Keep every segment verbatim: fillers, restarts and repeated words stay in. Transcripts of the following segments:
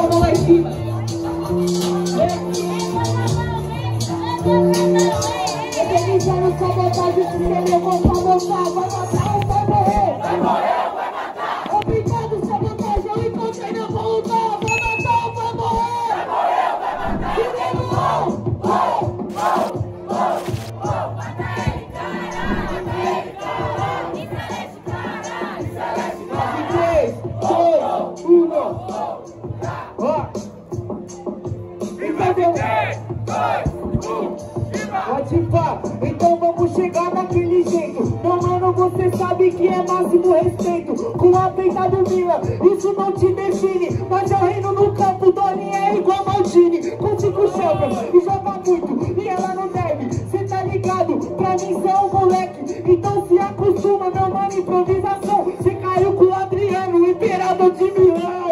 a mão lá em cima. Eternizaram sabotagem, se eu vou sabotar, vai matar ou vai morrer? Vai morrer ou vai matar? Obrigado, sabotagem, eu encontrei meu bom lugar, vai matar ou vai morrer? Vai morrer ou vai matar? Querendo ou? Ou, ou, ou, ou, mata ele, caralho, mata ele, caralho, Celeste, caralho, Celeste, caralho. três, dois, um, ó. E vai ver três, dois, um. Pode pá, então vamos chegar daquele jeito. Meu mano, você sabe que é máximo respeito. Com a peita do Milan, isso não te define. Mas eu reino no campo, Doni é igual Maldini. Com cinco Champions e joga muito, e ela não deve. Cê tá ligado? Pra mim cê é um moleque. Então se acostuma, meu mano, improvisação. Cê caiu com o Adriano, o imperador de Milão.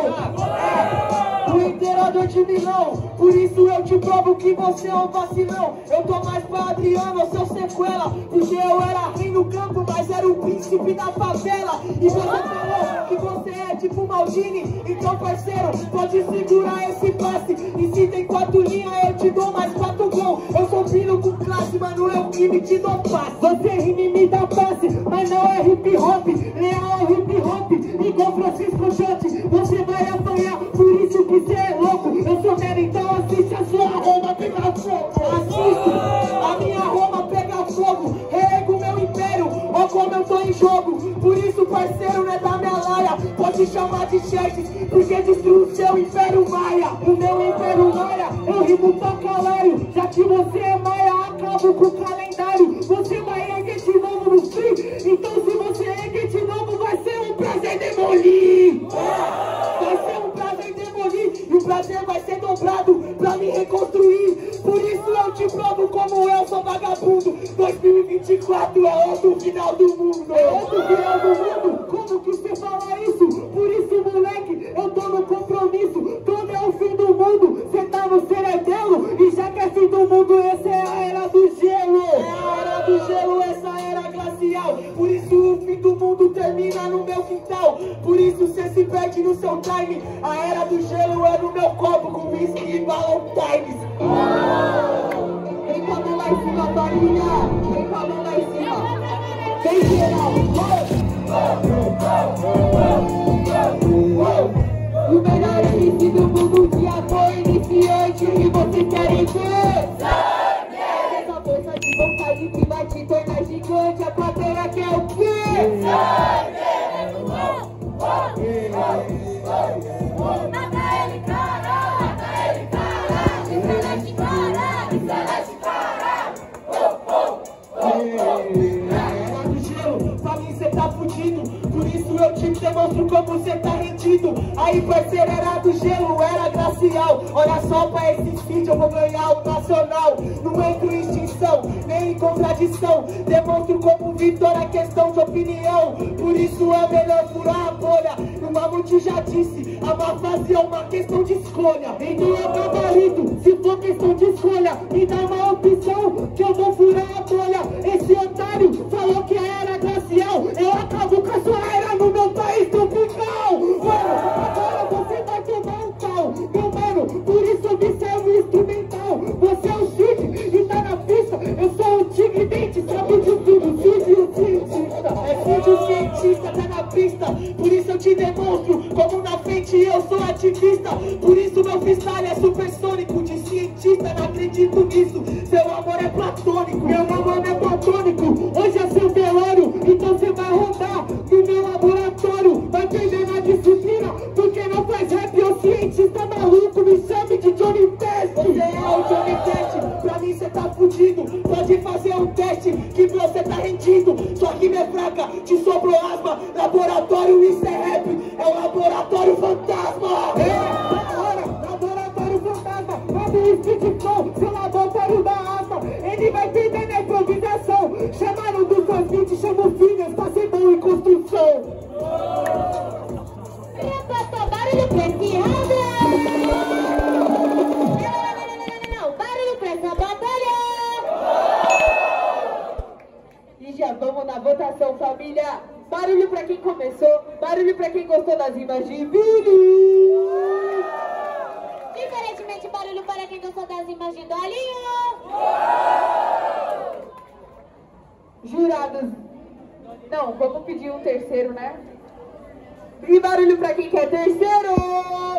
É, o imperador de Milão. Por isso eu te provo que você é um vacilão. Eu tô mais pra Adriano, seu sequela. Porque eu era rei no campo, mas era o príncipe da favela. E você falou que você é tipo Maldini. Então parceiro, pode segurar esse passe. E se tem quatro linhas, eu te dou mais quatro gols. Eu sou filho com classe, mano, eu rime te dou passe. Você rime me dá passe, mas não é hip hop. Leal é hip hop, igual Francisco Jotti. Você vai apanhar, por isso que você é louco. Eu sou mero, então assiste a sua Roma pegar fogo. Assisto, a minha Roma pega fogo. Reego meu império, ó como eu tô em jogo. Por isso parceiro, não é da minha laia. Pode chamar de Xerxes, porque destruo seu império maia. O meu império maia, eu rimo pra calário. Já que você é maia, acabo com o calendário. Você vai erguer de novo no free. Então se você erguer de novo, vai ser um prazer demolir. Vai ser um prazer demolir. E o prazer vai ser dobrado pra me reconstruir. Por isso eu te provo como eu sou vagabundo. dois mil e vinte e quatro é outro final do mundo. É outro final do mundo. Como que você fala isso? Por isso, moleque, eu tô no compromisso. Todo é o fim do mundo. Cê tá no cerebelo. E já que é fim do mundo, essa é a era do gelo. É a era do gelo, essa era glacial. Por isso o fim do mundo termina no meu quintal. Por isso cê se perde no seu time. A era do gelo é no meu copo com whisky e Valentine's. Vem com a mão lá em cima, barulha. Vem com a mão lá em cima. Vem geral. E o melhor M C do mundo de ator iniciante. E vocês querem ver? Sangue! Essa força de vontade que vai te tornar gigante. A plateia quer o quê? Sangue! Mata ele, caralho! Mata ele, caralho! Celeste, caralho! Celeste, caralho! Era do gelo, pra mim cê tá fudido. Por isso eu te demonstro como cê tá rendido. Aí parceiro, era do gelo, era glacial. Olha só pra esse vídeo, eu vou ganhar o nacional. Não entro em extinção, nem em contradição. Demonstro como vitória, questão de opinião. Por isso é melhor furar a bolha. O Mamute já disse, a má fase é uma questão de escolha. Então é gabarito, se for questão de escolha, me dá uma opção que eu vou furar a bolha. Esse otário falou que era glacial. Eu acabo com a sua era no meu país tropical. Mano, agora você vai tomar um pau. Meu mano, por isso eu me servo instrumental. Você é o Cid e tá na pista. Eu sou o tigre dente, sabe de tudo. Cid o cientista, é Cid o cientista, tá na pista. Por isso eu te demonstro como na frente eu sou ativista. Por isso meu freestyle é supersônico. De cientista, não acredito nisso. Seu amor é platônico, meu amor é platônico. Hoje é seu velório, então você vai rodar no meu laboratório. Vai perder na disciplina, porque não faz rap. Ô cientista maluco, me chame de Johnny Test. Você é o Johnny Test, pra mim cê tá fudido. Pode fazer um teste que você tá rendido. Sua rima é fraca, te sobrou asma. Laboratório, isso é rap, é o laboratório fantasma. É, agora, laboratório fantasma. Abre o speed flow, seu laboratório da asma. Ele vai perder na improvisação. Chamaram dos seus beats, chama o Filhas, pra ser bom em construção. Barulho pra esse round. Não, não, não, não, barulho pra essa batalha. E já vamos na votação, família. Barulho pra quem começou, barulho pra quem gostou das rimas de Vini. Novamente, barulho para quem gostou das imagens do Alinho. Jurados. Não, vamos pedir um terceiro, né? E barulho para quem quer terceiro.